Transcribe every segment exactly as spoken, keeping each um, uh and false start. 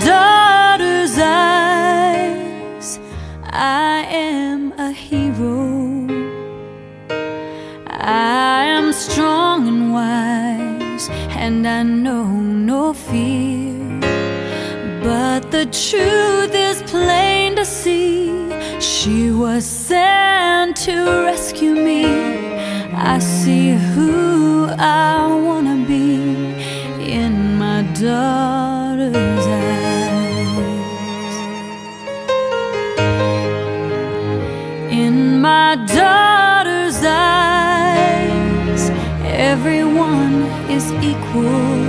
daughter's eyes, I am a hero. I am strong and wise, and I know no fear. But the truth is plain to see, she was sent to rescue me. I see who I wanna be in my daughter's eyes. In my daughter's eyes, everyone is equal.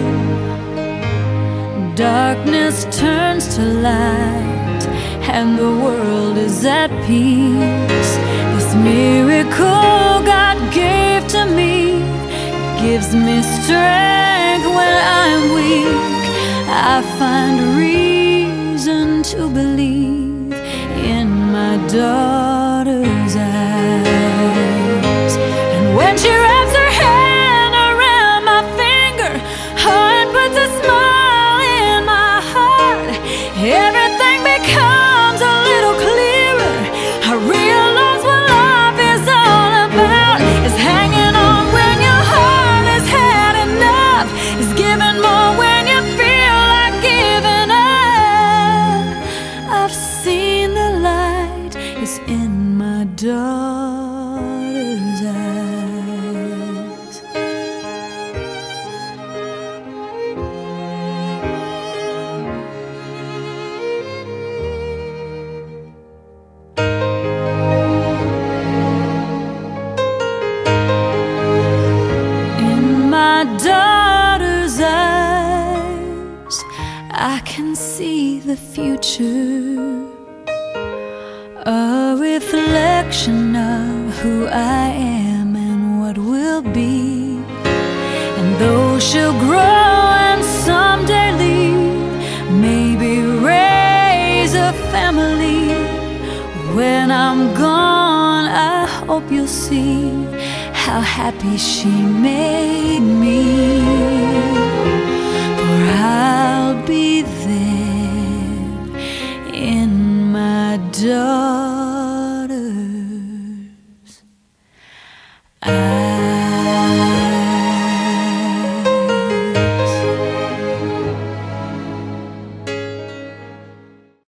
Darkness turns to light, and the world is at peace. This miracle God gave to me gives me strength when I'm weak. I find reason to believe in my daughter's eyes. And when she wraps her hand around my finger, heart puts a smile in my heart. Everything becomes a little clearer. I realize what life is all about. It's hanging on when your heart has had enough. It's giving more when you feel like giving up. I've seen the light is in my daughter's eyes. My daughter's eyes, I can see the future, a reflection of who I am and what will be. And though she'll grow and someday leave, maybe raise a family, when I'm gone I hope you'll see how happy she made me. For I'll be there in my daughter's